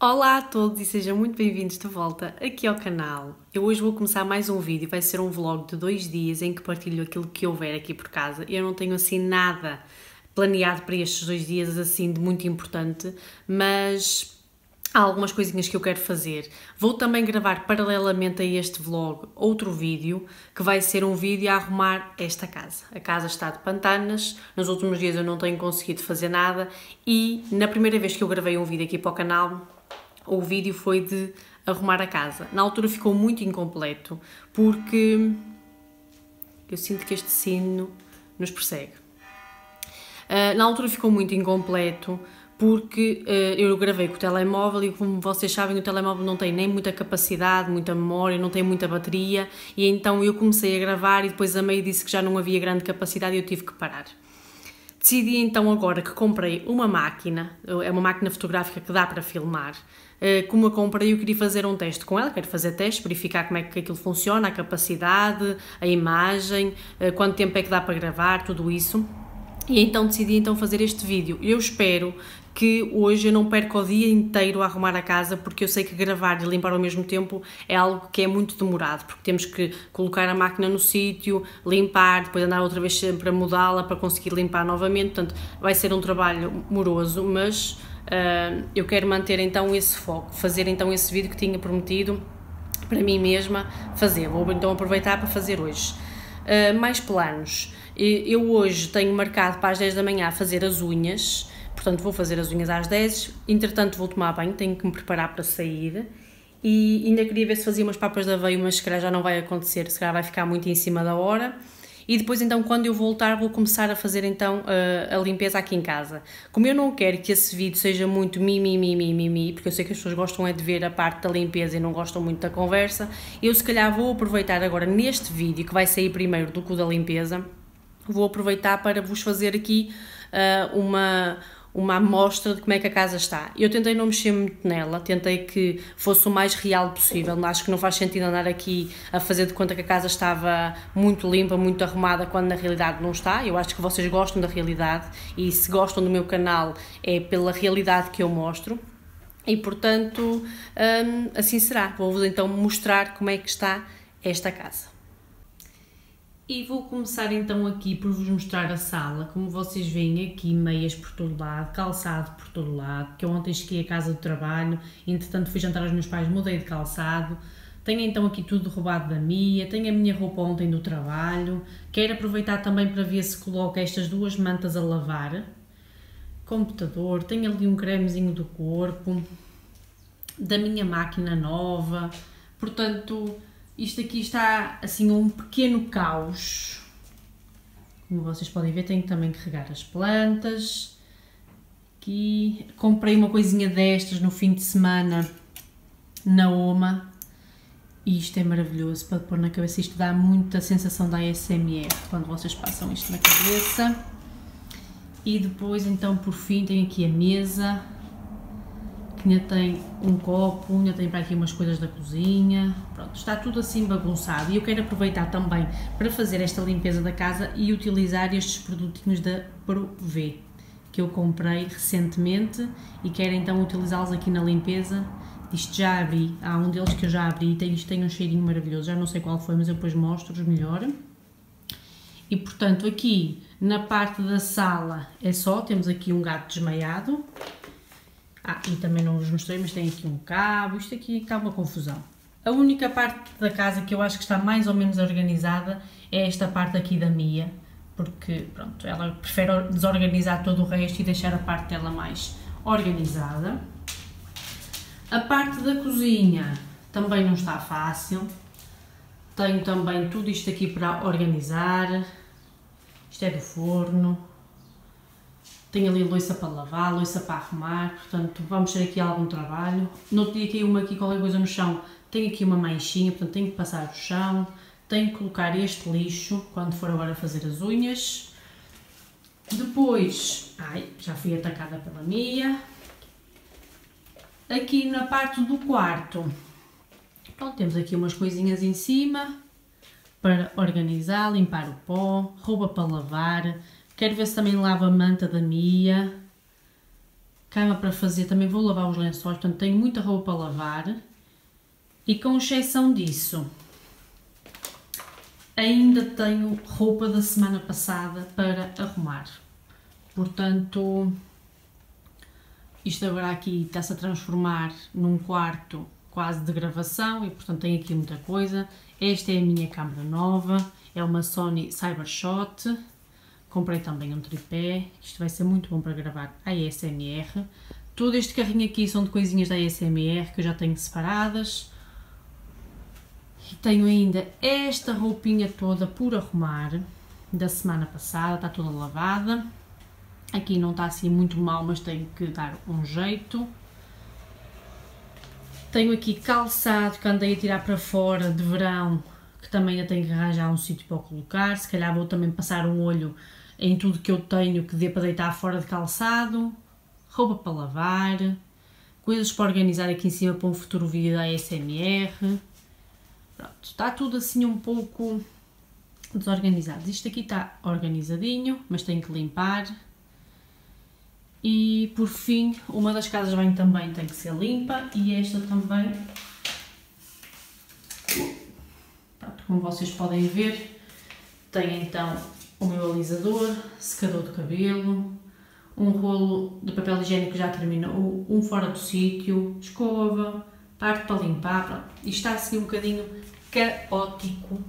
Olá a todos e sejam muito bem-vindos de volta aqui ao canal. Eu hoje vou começar mais um vídeo, vai ser um vlog de 2 dias em que partilho aquilo que houver aqui por casa. Eu não tenho assim nada planeado para estes 2 dias assim de muito importante, mas há algumas coisinhas que eu quero fazer. Vou também gravar paralelamente a este vlog outro vídeo, que vai ser um vídeo a arrumar esta casa. A casa está de pantanas, nos últimos dias eu não tenho conseguido fazer nada e na primeira vez que eu gravei um vídeo aqui para o canal, o vídeo foi de arrumar a casa. Na altura ficou muito incompleto, porque eu sinto que este sino nos persegue. Na altura ficou muito incompleto, porque eu gravei com o telemóvel e, como vocês sabem, o telemóvel não tem nem muita capacidade, muita memória, não tem muita bateria, e então eu comecei a gravar e depois a meio disse que já não havia grande capacidade e eu tive que parar. Decidi então agora que comprei uma máquina, é uma máquina fotográfica que dá para filmar. Como a comprei, eu queria fazer um teste com ela, quero fazer testes, verificar como é que aquilo funciona, a capacidade, a imagem, quanto tempo é que dá para gravar, tudo isso. E então decidi então fazer este vídeo. Eu espero que hoje eu não perca o dia inteiro a arrumar a casa, porque eu sei que gravar e limpar ao mesmo tempo é algo que é muito demorado, porque temos que colocar a máquina no sítio, limpar, depois andar outra vez sempre a mudá-la para conseguir limpar novamente, portanto vai ser um trabalho moroso, mas eu quero manter então esse foco, fazer então esse vídeo que tinha prometido para mim mesma fazer. Vou então aproveitar para fazer hoje. Mais planos. Eu hoje tenho marcado para as 10 da manhã fazer as unhas, portanto vou fazer as unhas às 10, entretanto vou tomar banho, tenho que me preparar para sair e ainda queria ver se fazia umas papas de aveia, mas se calhar já não vai acontecer, se calhar vai ficar muito em cima da hora. E depois então quando eu voltar vou começar a fazer então a limpeza aqui em casa. Como eu não quero que esse vídeo seja muito mimimi, porque eu sei que as pessoas gostam é de ver a parte da limpeza e não gostam muito da conversa, eu se calhar vou aproveitar agora neste vídeo, que vai sair primeiro do que o da limpeza, vou aproveitar para vos fazer aqui uma amostra de como é que a casa está. Eu tentei não mexer muito nela, tentei que fosse o mais real possível, acho que não faz sentido andar aqui a fazer de conta que a casa estava muito limpa, muito arrumada, quando na realidade não está. Eu acho que vocês gostam da realidade e se gostam do meu canal é pela realidade que eu mostro e portanto assim será. Vou-vos então mostrar como é que está esta casa. E vou começar então aqui por vos mostrar a sala. Como vocês veem aqui, meias por todo lado, calçado por todo lado, que eu ontem cheguei a casa do trabalho, entretanto fui jantar aos meus pais, mudei de calçado. Tenho então aqui tudo roubado da Mia, tenho a minha roupa ontem do trabalho. Quero aproveitar também para ver se coloco estas duas mantas a lavar. Computador, tenho ali um cremezinho do corpo, da minha máquina nova, portanto... Isto aqui está assim um pequeno caos, como vocês podem ver. Tenho também que regar as plantas, aqui comprei uma coisinha destas no fim de semana na Oma e isto é maravilhoso para pôr na cabeça, isto dá muita sensação da ASMR quando vocês passam isto na cabeça. E depois então por fim tenho aqui a mesa, que ainda tem um copo, ainda tem para aqui umas coisas da cozinha, pronto, está tudo assim bagunçado e eu quero aproveitar também para fazer esta limpeza da casa e utilizar estes produtinhos da Pro-V que eu comprei recentemente e quero então utilizá-los aqui na limpeza. Isto já abri, há um deles que eu já abri, isto tem um cheirinho maravilhoso, já não sei qual foi, mas eu depois mostro-vos melhor. E portanto aqui na parte da sala é só, temos aqui um gato desmaiado. E também não vos mostrei, mas tem aqui um cabo, isto aqui está uma confusão. A única parte da casa que eu acho que está mais ou menos organizada é esta parte aqui da Mia, porque pronto, ela prefere desorganizar todo o resto e deixar a parte dela mais organizada. A parte da cozinha também não está fácil, tenho também tudo isto aqui para organizar, isto é do forno. Tenho ali louça para lavar, louça para arrumar, portanto vamos ter aqui algum trabalho. No outro dia caiu aqui qualquer coisa no chão, tenho aqui uma manchinha, portanto tenho que passar o chão. Tenho que colocar este lixo quando for agora fazer as unhas. Depois, já fui atacada pela Mia. Aqui na parte do quarto, pronto, temos aqui umas coisinhas em cima para organizar, limpar o pó, roupa para lavar. Quero ver se também lavo a manta da Mia. cama para fazer, também vou lavar os lençóis, portanto tenho muita roupa para lavar. E com exceção disso, ainda tenho roupa da semana passada para arrumar. Portanto, isto agora aqui está-se a transformar num quarto quase de gravação e portanto tenho aqui muita coisa. Esta é a minha câmera nova, é uma Sony Cybershot. Comprei também um tripé, isto vai ser muito bom para gravar ASMR. Todo este carrinho aqui são de coisinhas da ASMR que eu já tenho separadas. E tenho ainda esta roupinha toda por arrumar, da semana passada, está toda lavada. Aqui não está assim muito mal, mas tenho que dar um jeito. Tenho aqui calçado que andei a tirar para fora de verão, que também eu tenho que arranjar um sítio para o colocar. Se calhar vou também passar um olho em tudo que eu tenho que dê para deitar fora de calçado. Roupa para lavar, coisas para organizar aqui em cima para um futuro vídeo da ASMR. Pronto, está tudo assim um pouco desorganizado. Isto aqui está organizadinho, mas tenho que limpar. E por fim, uma das casas de banho também tem que ser limpa e esta também. Pronto, como vocês podem ver, tem então o meu alisador, secador de cabelo, um rolo de papel higiênico que já terminou, um fora do sítio, escova, parte para limpar. Pronto, isto está assim um bocadinho caótico.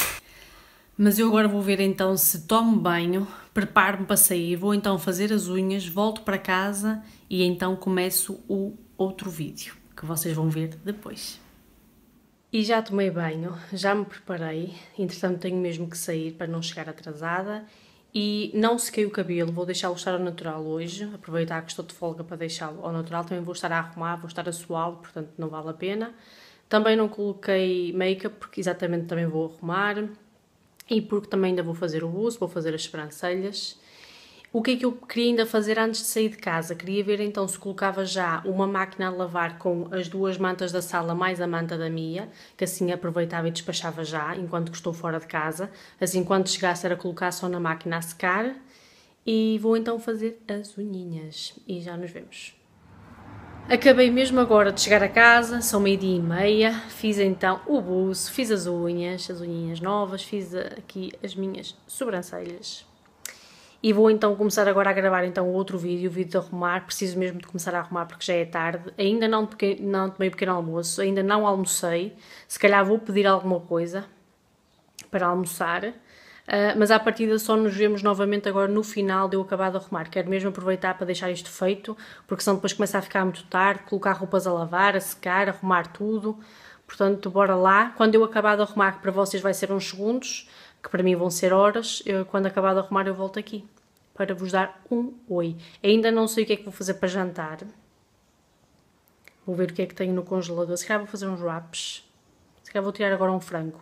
Mas eu agora vou ver então se tomo banho, preparo-me para sair, vou então fazer as unhas, volto para casa e então começo o outro vídeo, que vocês vão ver depois. E já tomei banho, já me preparei, entretanto tenho mesmo que sair para não chegar atrasada e não sequei o cabelo, vou deixá-lo estar ao natural hoje, aproveitar que estou de folga para deixá-lo ao natural, também vou estar a arrumar, vou estar a suá-lo, portanto não vale a pena. Também não coloquei make-up porque exatamente também vou arrumar. E porque também ainda vou fazer o buço, vou fazer as sobrancelhas. O que é que eu queria ainda fazer antes de sair de casa? Queria ver então se colocava já uma máquina a lavar com as duas mantas da sala mais a manta da Mia, que assim aproveitava e despachava já, enquanto que estou fora de casa. Assim, quando chegasse era colocar só na máquina a secar. E vou então fazer as unhinhas. E já nos vemos. Acabei mesmo agora de chegar a casa, são 12h30, fiz então o buço, fiz as unhinhas novas, fiz aqui as minhas sobrancelhas. E vou então começar agora a gravar então outro vídeo, o vídeo de arrumar, preciso mesmo de começar a arrumar porque já é tarde, ainda não tomei pequeno almoço, ainda não almocei, se calhar vou pedir alguma coisa para almoçar. Mas à partida só nos vemos novamente agora no final de eu acabar de arrumar. Quero mesmo aproveitar para deixar isto feito, porque senão depois começa a ficar muito tarde, colocar roupas a lavar, a secar, arrumar tudo. Portanto, bora lá. Quando eu acabar de arrumar, que para vocês vai ser uns segundos, que para mim vão ser horas, quando acabar de arrumar eu volto aqui, para vos dar um oi. Ainda não sei o que é que vou fazer para jantar. Vou ver o que é que tenho no congelador. Se calhar vou fazer uns wraps. Se calhar vou tirar agora um frango.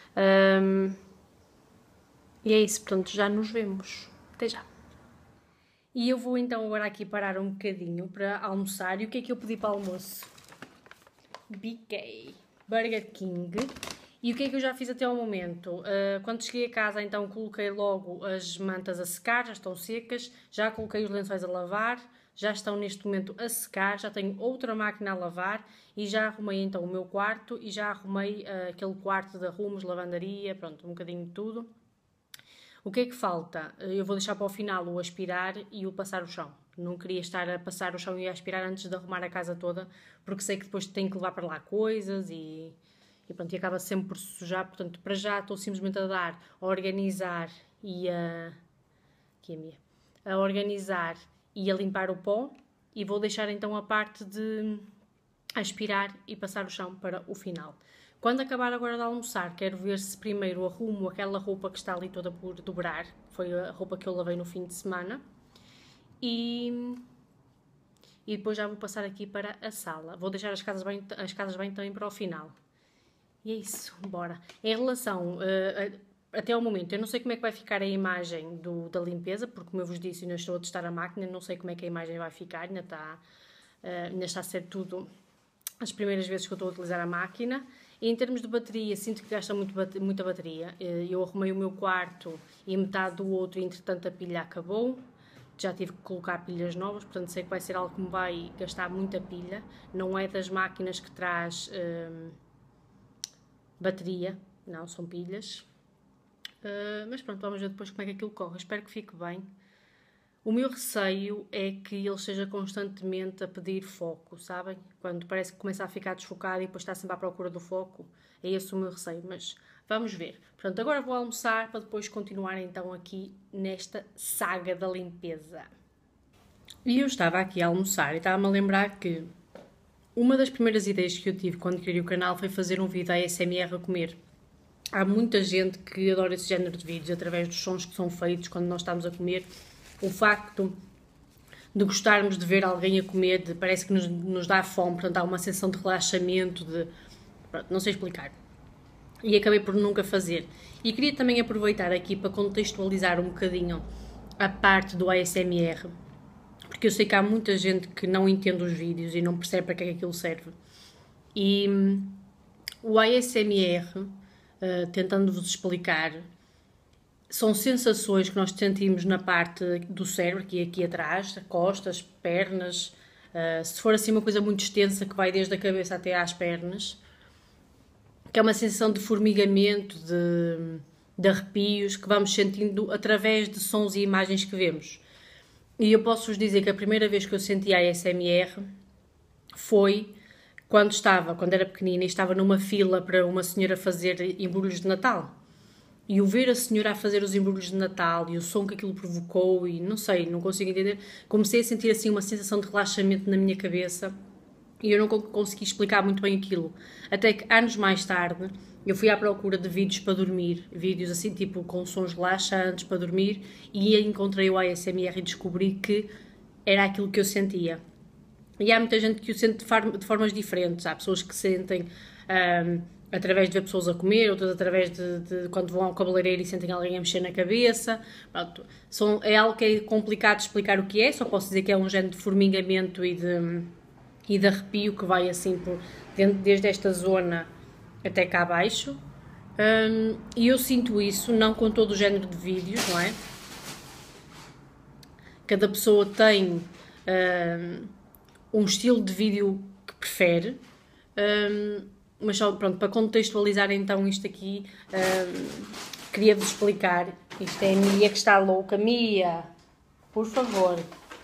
E é isso, portanto, já nos vemos. Até já. E eu vou então agora aqui parar um bocadinho para almoçar. E o que é que eu pedi para almoço? BK, Burger King. E o que é que eu já fiz até ao momento? Quando cheguei a casa, então, coloquei logo as mantas a secar, já estão secas. Já coloquei os lençóis a lavar, já estão neste momento a secar. Já tenho outra máquina a lavar e já arrumei então o meu quarto e já arrumei aquele quarto de arrumos, lavandaria, pronto, um bocadinho de tudo. O que é que falta? Eu vou deixar para o final o aspirar e o passar o chão. Não queria estar a passar o chão e a aspirar antes de arrumar a casa toda, porque sei que depois tenho que levar para lá coisas e pronto, e acaba sempre por sujar. Portanto, para já estou simplesmente a dar, a organizar e a... Aqui a minha. A organizar e a limpar o pó e vou deixar então a parte de aspirar e passar o chão para o final. Quando acabar agora de almoçar, quero ver se primeiro arrumo aquela roupa que está ali toda por dobrar. Foi a roupa que eu lavei no fim de semana. E depois já vou passar aqui para a sala. Vou deixar as casas bem também para o final. E é isso, bora. Em relação, até ao momento, eu não sei como é que vai ficar a imagem da limpeza, porque como eu vos disse, ainda estou a testar a máquina, não sei como é que a imagem vai ficar, ainda está a ser tudo as primeiras vezes que eu estou a utilizar a máquina. E em termos de bateria, sinto que gasta muita bateria. Eu arrumei o meu quarto e metade do outro, e entretanto a pilha acabou. já tive que colocar pilhas novas, portanto sei que vai ser algo que me vai gastar muita pilha. Não é das máquinas que traz bateria, não, são pilhas. Mas pronto, vamos ver depois como é que aquilo corre. Espero que fique bem. O meu receio é que ele esteja constantemente a pedir foco, sabem? Quando parece que começa a ficar desfocado e depois está sempre à procura do foco. É esse o meu receio, mas vamos ver. Portanto, agora vou almoçar para depois continuar então aqui nesta saga da limpeza. E eu estava aqui a almoçar e estava-me a lembrar que uma das primeiras ideias que eu tive quando criei o canal foi fazer um vídeo ASMR a comer. Há muita gente que adora esse género de vídeos através dos sons que são feitos quando nós estamos a comer. O facto de gostarmos de ver alguém a comer, parece que nos dá fome, portanto há uma sensação de relaxamento, pronto, não sei explicar. E acabei por nunca fazer. E queria também aproveitar aqui para contextualizar um bocadinho a parte do ASMR, porque eu sei que há muita gente que não entende os vídeos e não percebe para que é que aquilo serve. E o ASMR, tentando-vos explicar, são sensações que nós sentimos na parte do cérebro, aqui atrás, costas, pernas, se for assim uma coisa muito extensa que vai desde a cabeça até às pernas, que é uma sensação de formigamento, de arrepios que vamos sentindo através de sons e imagens que vemos. E eu posso-vos dizer que a primeira vez que eu senti a ASMR foi quando era pequenina e estava numa fila para uma senhora fazer embrulhos de Natal. E o ver a senhora a fazer os embrulhos de Natal e o som que aquilo provocou e não sei, não consigo entender, comecei a sentir assim uma sensação de relaxamento na minha cabeça e eu não consegui explicar muito bem aquilo. Até que anos mais tarde eu fui à procura de vídeos para dormir, vídeos assim tipo com sons relaxantes para dormir e encontrei o ASMR e descobri que era aquilo que eu sentia. E há muita gente que o sente de formas diferentes, há pessoas que sentem através de ver pessoas a comer, outras através de quando vão ao cabeleireiro e sentem alguém a mexer na cabeça. Pronto, é algo que é complicado de explicar o que é, só posso dizer que é um género de formigamento e de arrepio que vai assim desde esta zona até cá abaixo. E eu sinto isso, não com todo o género de vídeos, não é? Cada pessoa tem um estilo de vídeo que prefere. Mas só, pronto, para contextualizar então isto aqui, queria-vos explicar. Isto é a Mia que está louca. Mia, por favor.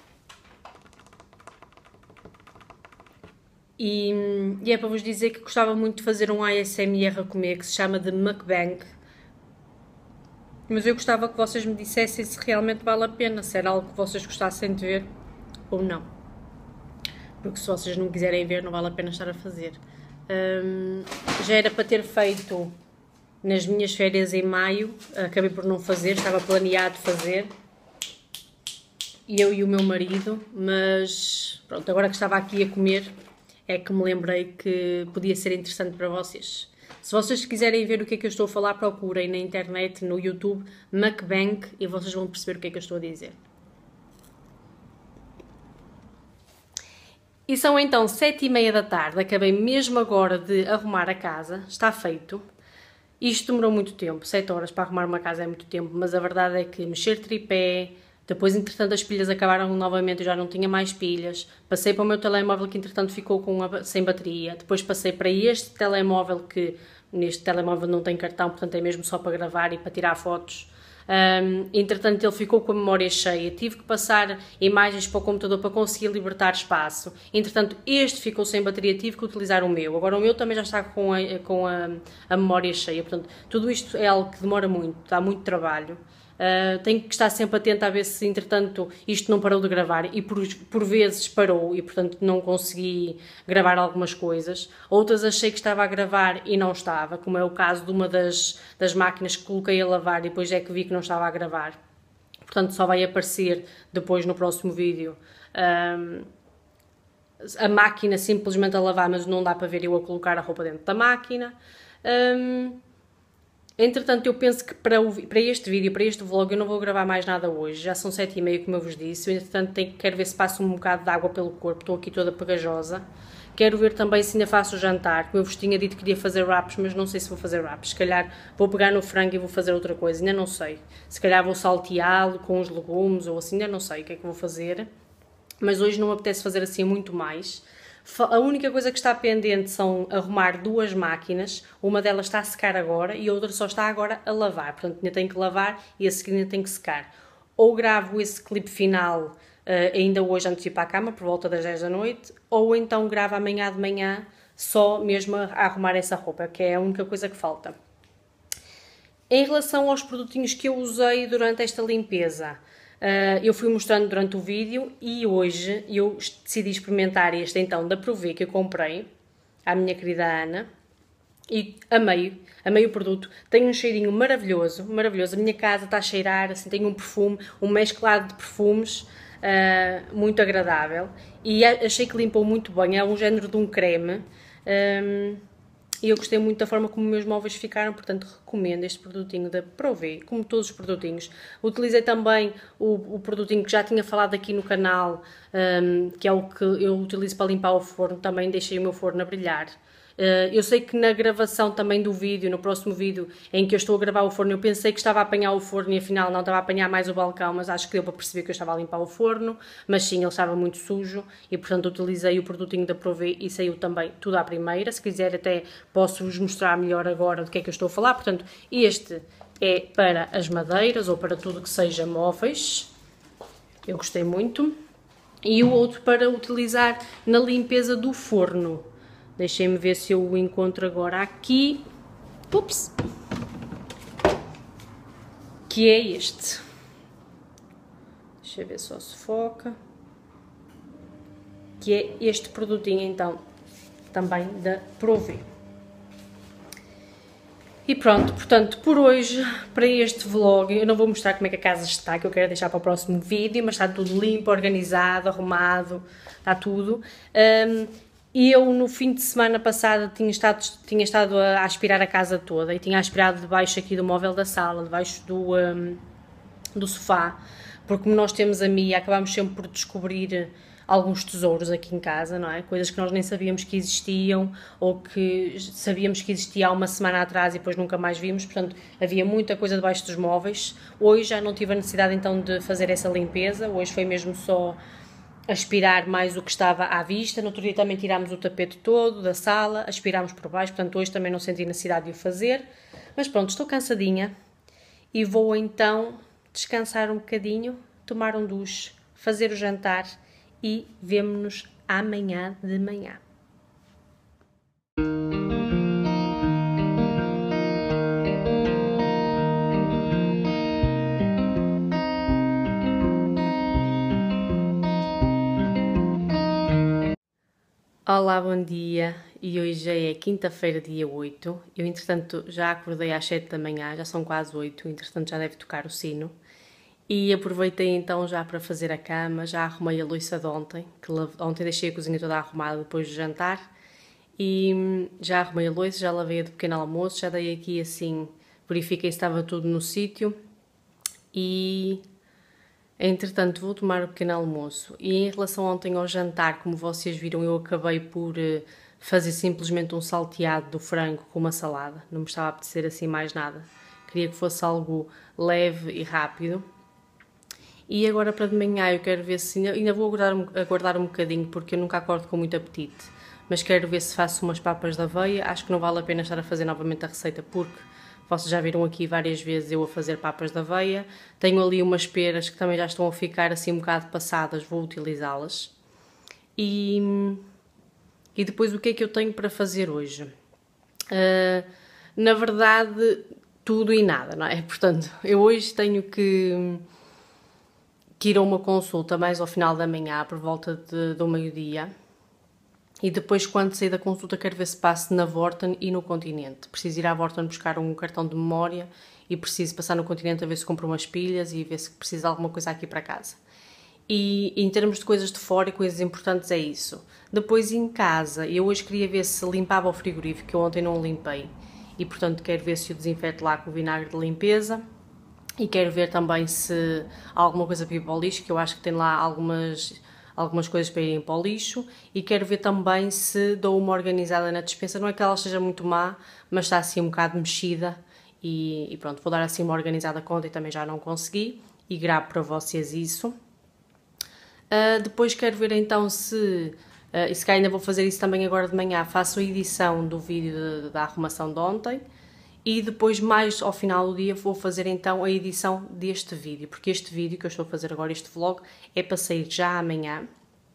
E é para vos dizer que gostava muito de fazer um ASMR a comer, que se chama de mukbang. Mas eu gostava que vocês me dissessem se realmente vale a pena, se era algo que vocês gostassem de ver ou não. Porque se vocês não quiserem ver, não vale a pena estar a fazer. Já era para ter feito nas minhas férias em maio, acabei por não fazer, estava planeado fazer, eu e o meu marido, mas pronto, agora que estava aqui a comer, é que me lembrei que podia ser interessante para vocês. Se vocês quiserem ver o que é que eu estou a falar, procurem na internet, no YouTube, mukbang, e vocês vão perceber o que é que eu estou a dizer. E são então 7h30 da tarde, acabei mesmo agora de arrumar a casa, está feito. Isto demorou muito tempo, 7 horas para arrumar uma casa é muito tempo, mas a verdade é que mexer tripé, depois entretanto as pilhas acabaram novamente, eu já não tinha mais pilhas, passei para o meu telemóvel que entretanto ficou sem bateria, depois passei para este telemóvel que neste telemóvel não tem cartão, portanto é mesmo só para gravar e para tirar fotos. Entretanto ele ficou com a memória cheia, tive que passar imagens para o computador para conseguir libertar espaço. Entretanto este ficou sem bateria, tive que utilizar o meu. Agora o meu também já está com a memória cheia, portanto tudo isto é algo que demora muito, dá muito trabalho. Tenho que estar sempre atenta a ver se entretanto isto não parou de gravar e por vezes parou e portanto não consegui gravar algumas coisas, outras achei que estava a gravar e não estava, como é o caso de uma das máquinas que coloquei a lavar e depois é que vi que não estava a gravar, portanto só vai aparecer depois no próximo vídeo a máquina simplesmente a lavar, mas não dá para ver eu a colocar a roupa dentro da máquina. Entretanto, eu penso que para este vídeo, para este vlog, eu não vou gravar mais nada hoje. Já são 7h30, como eu vos disse. Eu, entretanto, quero ver se passo um bocado de água pelo corpo. Estou aqui toda pegajosa. Quero ver também se ainda faço o jantar. Como eu vos tinha dito que queria fazer wraps, mas não sei se vou fazer wraps. Se calhar vou pegar no frango e vou fazer outra coisa. Ainda não sei. Se calhar vou salteá-lo com os legumes ou assim. Ainda não sei o que é que vou fazer. Mas hoje não me apetece fazer assim muito mais. A única coisa que está pendente são arrumar 2 máquinas, uma delas está a secar agora e a outra só está agora a lavar, portanto ainda tenho que lavar e a seguir ainda tenho que secar. Ou gravo esse clipe final ainda hoje antes de ir para a cama, por volta das 10 da noite, ou então gravo amanhã de manhã só mesmo a arrumar essa roupa, que é a única coisa que falta. Em relação aos produtinhos que eu usei durante esta limpeza, eu fui mostrando durante o vídeo e hoje eu decidi experimentar este então da Provê que eu comprei à minha querida Ana e amei o produto, tem um cheirinho maravilhoso, maravilhoso, a minha casa está a cheirar, assim, tem um perfume, um mesclado de perfumes muito agradável e achei que limpou muito bem, é um género de um creme. E eu gostei muito da forma como meus móveis ficaram, portanto recomendo este produtinho da Provê, como todos os produtinhos. Utilizei também o produtinho que já tinha falado aqui no canal, que é o que eu utilizo para limpar o forno, também deixei o meu forno a brilhar. Eu sei que na gravação também do vídeo, no próximo vídeo em que eu estou a gravar o forno, eu pensei que estava a apanhar o forno e afinal não, estava a apanhar mais o balcão, mas acho que deu para perceber que eu estava a limpar o forno, mas sim, ele estava muito sujo e portanto utilizei o produtinho da Provê e saiu também tudo à primeira. Se quiser até posso-vos mostrar melhor agora do que é que eu estou a falar. Portanto, este é para as madeiras ou para tudo que seja móveis, eu gostei muito, e o outro para utilizar na limpeza do forno. Deixem-me ver se eu o encontro agora aqui. Ups! Que é este. Deixa eu ver só se foca. Que é este produtinho, então, também da Provê. E pronto, portanto, por hoje, para este vlog, eu não vou mostrar como é que a casa está, que eu quero deixar para o próximo vídeo, mas está tudo limpo, organizado, arrumado, está tudo. E eu, no fim de semana passada, tinha estado a aspirar a casa toda e tinha aspirado debaixo aqui do móvel da sala, debaixo do sofá, porque como nós temos a Mia, acabámos sempre por descobrir alguns tesouros aqui em casa, não é? Coisas que nós nem sabíamos que existiam ou que sabíamos que existia há uma semana atrás e depois nunca mais vimos, portanto havia muita coisa debaixo dos móveis. Hoje já não tive a necessidade então de fazer essa limpeza, hoje foi mesmo só aspirar mais o que estava à vista. No outro dia também tirámos o tapete todo da sala, aspirámos por baixo, portanto hoje também não senti necessidade de o fazer. Mas pronto, estou cansadinha e vou então descansar um bocadinho, tomar um duche, fazer o jantar e vemo-nos amanhã de manhã. Olá, bom dia, e hoje é quinta-feira, dia 8. Eu, entretanto, já acordei às 7 da manhã, já são quase 8, entretanto já deve tocar o sino. E aproveitei então já para fazer a cama, já arrumei a louça de ontem, que ontem deixei a cozinha toda arrumada depois do jantar. E já arrumei a louça, já lavei a do pequeno almoço, já dei aqui assim, verifiquei se estava tudo no sítio. E entretanto, vou tomar o pequeno almoço e em relação ontem ao jantar, como vocês viram, eu acabei por fazer simplesmente um salteado do frango com uma salada. Não me estava a apetecer assim mais nada. Queria que fosse algo leve e rápido. E agora para de manhã eu quero ver se... Ainda vou aguardar um bocadinho porque eu nunca acordo com muito apetite. Mas quero ver se faço umas papas de aveia. Acho que não vale a pena estar a fazer novamente a receita porque... Vocês já viram aqui várias vezes eu a fazer papas de aveia. Tenho ali umas peras que também já estão a ficar assim um bocado passadas, vou utilizá-las. E depois o que é que eu tenho para fazer hoje? Na verdade, tudo e nada, não é? Portanto, eu hoje tenho que ir a uma consulta mais ao final da manhã, por volta do meio-dia. E depois, quando sair da consulta, quero ver se passo na Vorten e no Continente. Preciso ir à Vorten buscar um cartão de memória e preciso passar no Continente a ver se compro umas pilhas e ver se preciso de alguma coisa aqui para casa. E em termos de coisas de fora e coisas importantes é isso. Depois em casa, eu hoje queria ver se limpava o frigorífico, que eu ontem não limpei. e portanto quero ver se o desinfeto lá com o vinagre de limpeza. E quero ver também se há alguma coisa para ir para o lixo, que eu acho que tem lá algumas coisas para irem para o lixo. E quero ver também se dou uma organizada na despensa. Não é que ela esteja muito má, mas está assim um bocado mexida. E pronto, vou dar assim uma organizada conta e também já não consegui. E gravo para vocês isso. Depois quero ver então se... e se calhar ainda vou fazer isso também agora de manhã. Faço a edição do vídeo da arrumação de ontem. E depois, mais ao final do dia, vou fazer então a edição deste vídeo. Porque este vídeo que eu estou a fazer agora, este vlog, é para sair já amanhã.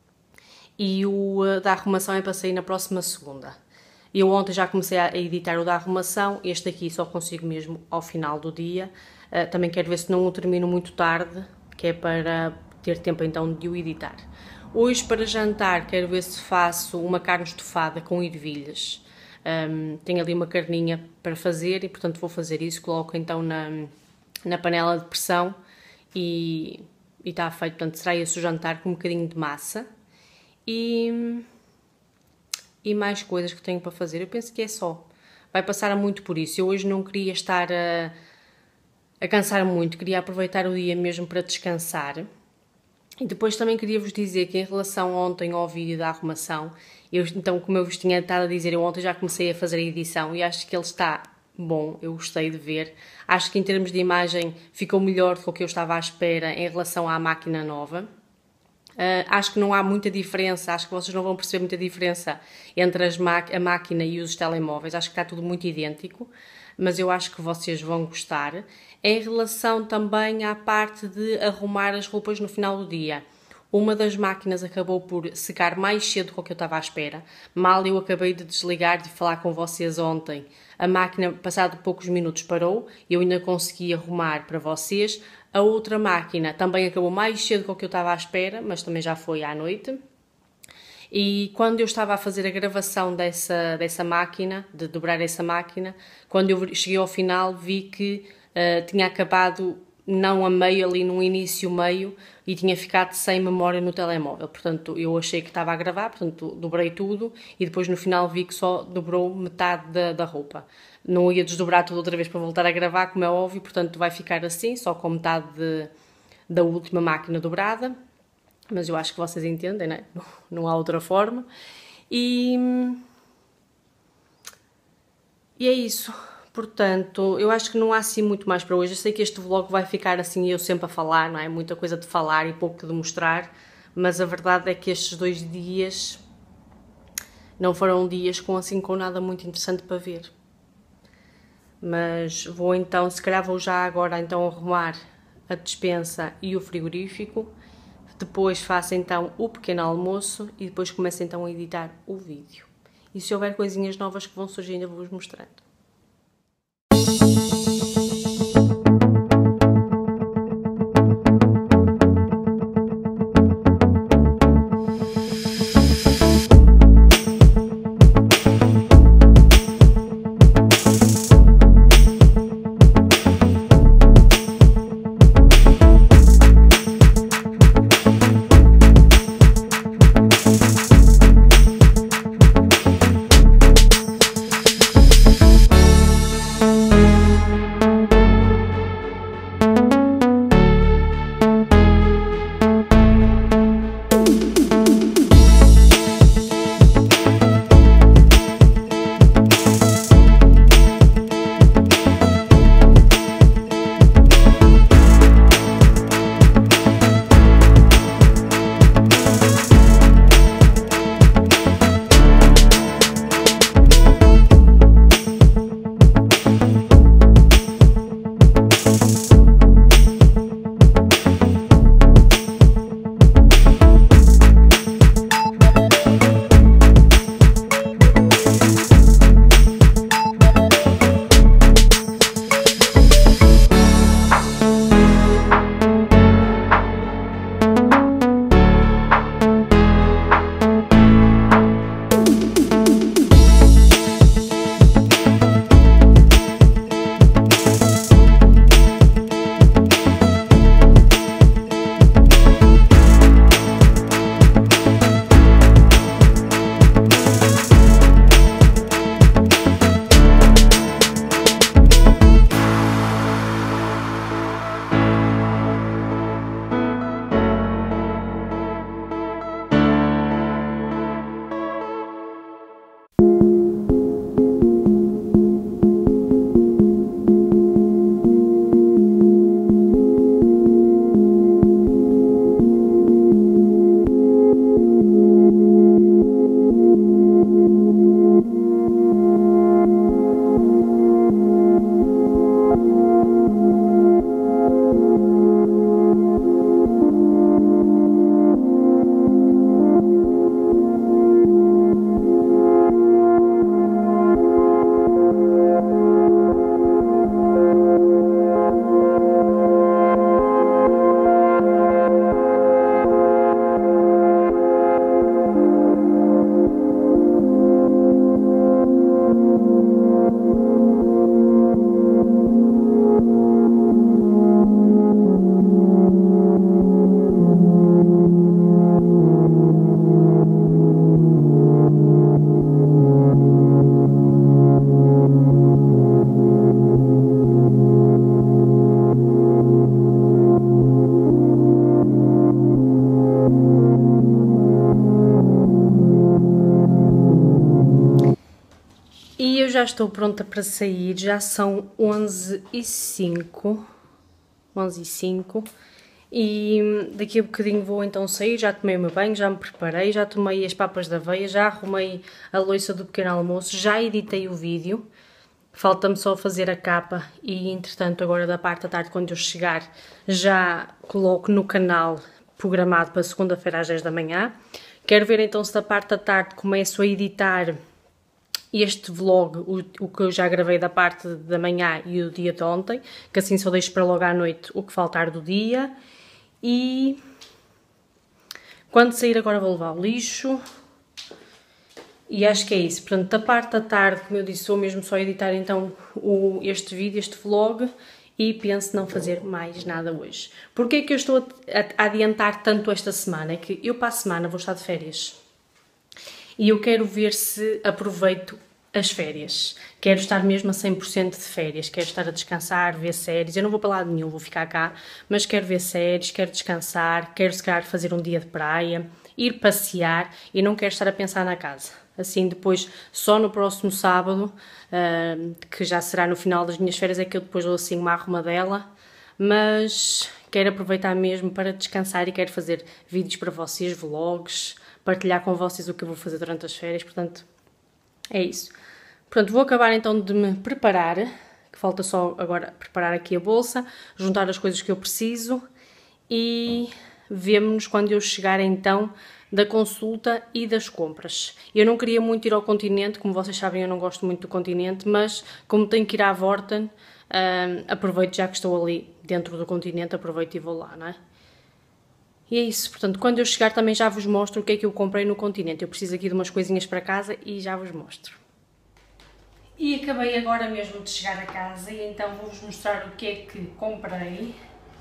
E o da arrumação é para sair na próxima segunda. Eu ontem já comecei a editar o da arrumação. Este aqui só consigo mesmo ao final do dia. Também quero ver se não o termino muito tarde, que é para ter tempo então de o editar. Hoje, para jantar, quero ver se faço uma carne estofada com ervilhas. Tenho ali uma carninha para fazer e portanto vou fazer isso, coloco então na panela de pressão e está feito. Portanto será esse o jantar com um bocadinho de massa e mais coisas que tenho para fazer. Eu penso que é só, vai passar muito por isso. Eu hoje não queria estar a cansar muito, queria aproveitar o dia mesmo para descansar. E depois também queria vos dizer que em relação ontem ao vídeo da arrumação, então como eu vos tinha estado a dizer, eu ontem já comecei a fazer a edição e acho que ele está bom, eu gostei de ver. Acho que em termos de imagem ficou melhor do que o que eu estava à espera em relação à máquina nova. Acho que não há muita diferença, acho que vocês não vão perceber muita diferença entre a máquina e os telemóveis, acho que está tudo muito idêntico, mas eu acho que vocês vão gostar. Em relação também à parte de arrumar as roupas no final do dia, uma das máquinas acabou por secar mais cedo do que eu estava à espera. Mal eu acabei de desligar, de falar com vocês ontem, a máquina, passado poucos minutos, parou, eu ainda consegui arrumar para vocês. A outra máquina também acabou mais cedo do que eu estava à espera, mas também já foi à noite. E quando eu estava a fazer a gravação dessa máquina, de dobrar essa máquina, quando eu cheguei ao final vi que tinha acabado não a meio, ali no início meio, e tinha ficado sem memória no telemóvel. Portanto, eu achei que estava a gravar, portanto, dobrei tudo e depois no final vi que só dobrou metade da roupa. Não ia desdobrar tudo outra vez para voltar a gravar, como é óbvio, portanto vai ficar assim, só com metade da última máquina dobrada. Mas eu acho que vocês entendem, né? Não há outra forma. E é isso. Portanto, eu acho que não há assim muito mais para hoje. Eu sei que este vlog vai ficar assim, eu sempre a falar, não é? Muita coisa de falar e pouco de mostrar. Mas a verdade é que estes 2 dias não foram dias com nada muito interessante para ver. Mas vou então, se calhar vou já agora então arrumar a despensa e o frigorífico. Depois faço então o pequeno almoço e depois começo então a editar o vídeo. E se houver coisinhas novas que vão surgindo, eu vou-vos mostrando. eu já estou pronta para sair, já são 11h05, 11h05 e daqui a bocadinho vou então sair. Já tomei o meu banho, já me preparei, já tomei as papas da aveia, já arrumei a louça do pequeno almoço, já editei o vídeo. Falta-me só fazer a capa e, entretanto, agora da parte da tarde, quando eu chegar, já coloco no canal programado para segunda-feira às 10 da manhã. Quero ver então se da parte da tarde começo a editar este vlog, o que eu já gravei da parte da manhã e o dia de ontem, que assim só deixo para logo à noite o que faltar do dia. E quando sair agora vou levar o lixo. E acho que é isso. Portanto, da parte da tarde, como eu disse, vou mesmo só editar então este vídeo, este vlog, e penso não fazer mais nada hoje. Porquê é que eu estou a adiantar tanto esta semana? É que eu para a semana vou estar de férias. E eu quero ver se aproveito as férias. Quero estar mesmo a 100% de férias. Quero estar a descansar, ver séries. Eu não vou para lado nenhum, vou ficar cá. Mas quero ver séries, quero descansar, quero se calhar fazer um dia de praia, ir passear e não quero estar a pensar na casa. Assim, depois, só no próximo sábado, que já será no final das minhas férias, é que eu depois dou assim uma arrumadela. Mas quero aproveitar mesmo para descansar e quero fazer vídeos para vocês, vlogs, partilhar com vocês o que eu vou fazer durante as férias, portanto, é isso. Portanto, vou acabar então de me preparar, que falta só agora preparar aqui a bolsa, juntar as coisas que eu preciso e vemo-nos quando eu chegar então da consulta e das compras. Eu não queria muito ir ao Continente, como vocês sabem eu não gosto muito do Continente, mas como tenho que ir à Vorten, aproveito já que estou ali dentro do Continente, aproveito e vou lá, não é? E é isso, portanto, quando eu chegar também já vos mostro o que é que eu comprei no Continente. Eu preciso aqui de umas coisinhas para casa e já vos mostro. E acabei agora mesmo de chegar a casa e então vou-vos mostrar o que é que comprei.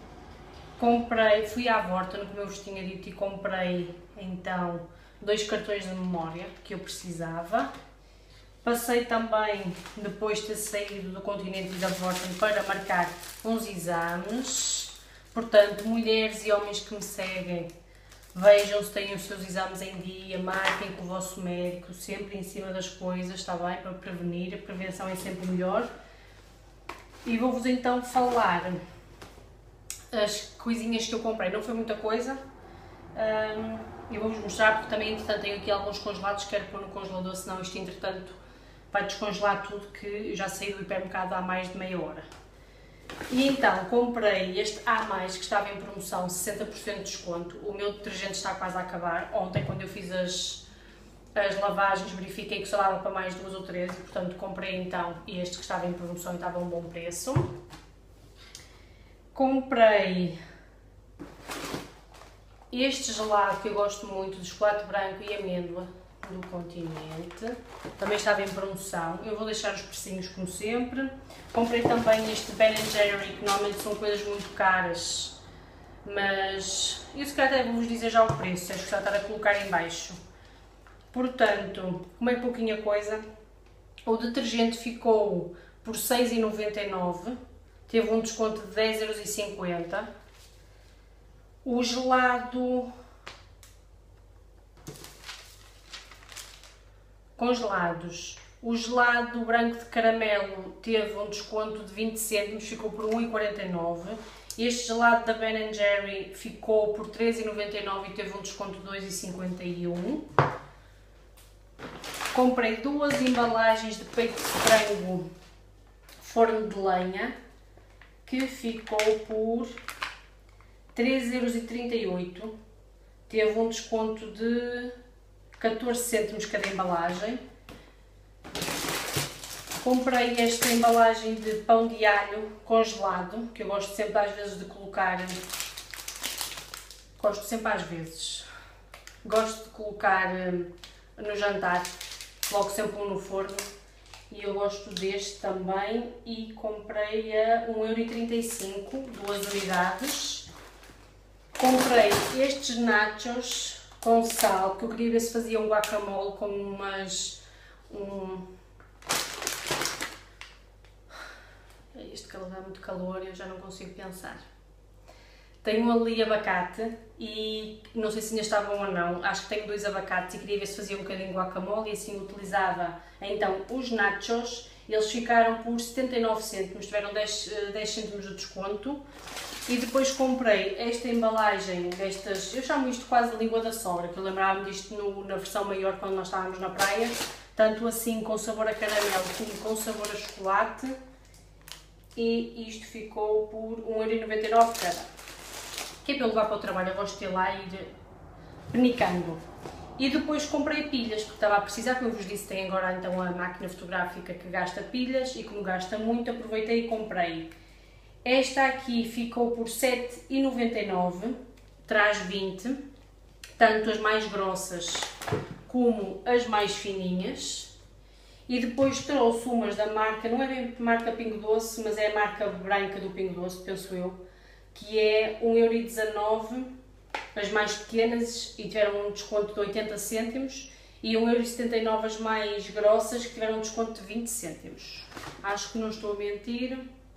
Fui à Vorten, como eu vos tinha dito, e comprei então 2 cartões de memória que eu precisava. Passei também, depois de ter saído do Continente e da Vorten, para marcar uns exames. Portanto, mulheres e homens que me seguem, vejam se têm os seus exames em dia, marquem com o vosso médico, sempre em cima das coisas, está bem? Para prevenir, a prevenção é sempre melhor. E vou-vos então falar as coisinhas que eu comprei. Não foi muita coisa, eu vou-vos mostrar porque também, entretanto, tenho aqui alguns congelados que quero pôr no congelador, senão isto, entretanto, vai descongelar tudo, que eu já saí do hipermercado há mais de meia hora. E então, comprei este A+, que estava em promoção, 60% de desconto. O meu detergente está quase a acabar. Ontem, quando eu fiz as lavagens, verifiquei que só dava para mais 2 ou 3 e, portanto, comprei então este que estava em promoção e estava a um bom preço. Comprei este gelado que eu gosto muito, de chocolate branco e amêndoa, do Continente. Também estava em promoção. Eu vou deixar os precinhos como sempre. Comprei também este Ben & Jerry, que normalmente são coisas muito caras, mas eu se calhar até vou-vos dizer já o preço, se já estar a colocar em baixo. Portanto, como é pouquinha coisa, o detergente ficou por 6,99, teve um desconto de 10,50€. O gelado congelados, o gelado branco de caramelo teve um desconto de 20 cêntimos, ficou por 1,49. Este gelado da Ben & Jerry ficou por 3,99 e teve um desconto de 2,51. Comprei 2 embalagens de peito de frango forno de lenha, que ficou por 3,38€. Teve um desconto de 14 cêntimos cada embalagem. Comprei esta embalagem de pão de alho congelado, que eu gosto sempre às vezes de colocar, gosto de colocar no jantar, coloco sempre um no forno e eu gosto deste também e comprei a 1,35€, 2 unidades. Comprei estes nachos com sal, porque eu queria ver se fazia um guacamole com Este calor dá muito calor e eu já não consigo pensar. Tenho ali abacate e não sei se ainda está bom ou não, acho que tenho 2 abacates e queria ver se fazia um bocadinho de guacamole e assim utilizava então os nachos. Eles ficaram por 79 cêntimos, tiveram 10 cêntimos de desconto. E depois comprei esta embalagem destas, eu chamo isto quase de língua da sogra, que eu lembrava-me disto na versão maior quando nós estávamos na praia, tanto assim com sabor a caramelo como com sabor a chocolate, e isto ficou por 1,99€ cada. Que é para eu levar para o trabalho, eu gosto de ir lá e ir penicando. E depois comprei pilhas, porque estava a precisar, como eu vos disse, tem agora então a máquina fotográfica que gasta pilhas, e como gasta muito, aproveitei e comprei. Esta aqui ficou por 7,99€, traz 20, tanto as mais grossas como as mais fininhas. E depois trouxe umas da marca, não é bem marca Pingo Doce, mas é a marca branca do Pingo Doce, penso eu, que é 1,19€, as mais pequenas, e tiveram um desconto de 80 cêntimos, e 1,79€ as mais grossas, que tiveram um desconto de 20 cêntimos. Acho que não estou a mentir.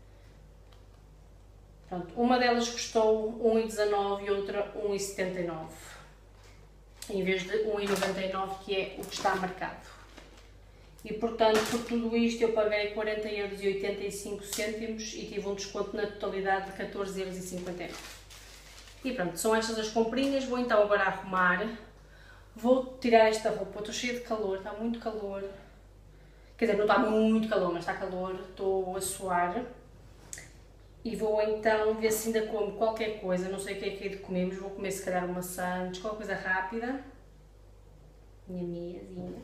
Pronto, uma delas custou 1,19€ e outra 1,79€, em vez de 1,99€, que é o que está marcado. E portanto, por tudo isto eu paguei 40,85€ e tive um desconto na totalidade de 14,59€. E pronto, são estas as comprinhas. Vou então agora arrumar. Vou tirar esta roupa, estou cheia de calor, está muito calor. Quer dizer, não está muito calor, mas está calor, estou a suar. E vou então ver se ainda como qualquer coisa, não sei o que é de comer, mas vou comer se calhar uma maçã, qualquer coisa rápida. Minha meiazinha.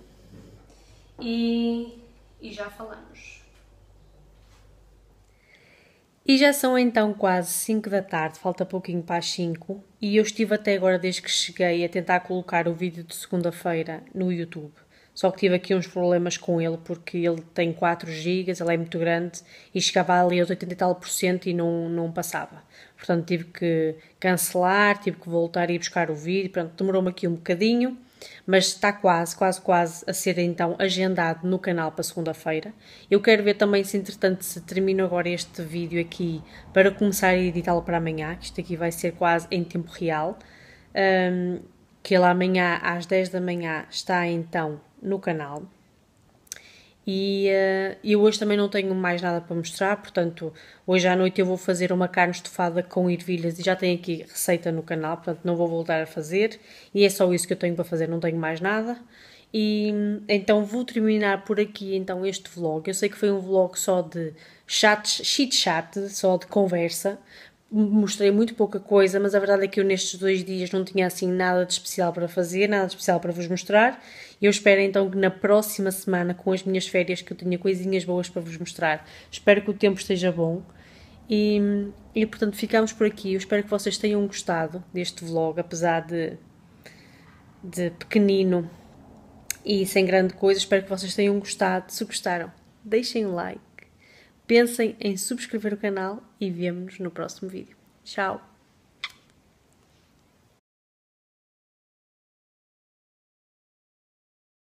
E já falamos. E já são então quase 5 da tarde, falta pouquinho para as 5, e eu estive até agora, desde que cheguei, a tentar colocar o vídeo de segunda-feira no YouTube. Só que tive aqui uns problemas com ele, porque ele tem 4 GB, ele é muito grande, e chegava ali aos 80 e tal % e não passava. Portanto, tive que cancelar, tive que voltar e ir buscar o vídeo, pronto, demorou-me aqui um bocadinho, mas está quase a ser então agendado no canal para segunda-feira. Eu quero ver também se entretanto se termino agora este vídeo aqui para começar a editá-lo para amanhã, que isto aqui vai ser quase em tempo real, que ele amanhã às 10 da manhã está então no canal. E eu hoje também não tenho mais nada para mostrar, portanto, hoje à noite eu vou fazer uma carne estofada com ervilhas e já tenho aqui receita no canal, portanto não vou voltar a fazer, e é só isso que eu tenho para fazer, não tenho mais nada. E então vou terminar por aqui então este vlog. Eu sei que foi um vlog só de chit-chat, só de conversa, mostrei muito pouca coisa, mas a verdade é que eu nestes 2 dias não tinha assim nada de especial para fazer, nada de especial para vos mostrar. Eu espero então que na próxima semana, com as minhas férias, que eu tenha coisinhas boas para vos mostrar. Espero que o tempo esteja bom. E portanto ficamos por aqui. Eu espero que vocês tenham gostado deste vlog, apesar de pequenino e sem grande coisa. Espero que vocês tenham gostado. Se gostaram, deixem um like. Pensem em subscrever o canal e vemo-nos no próximo vídeo. Tchau!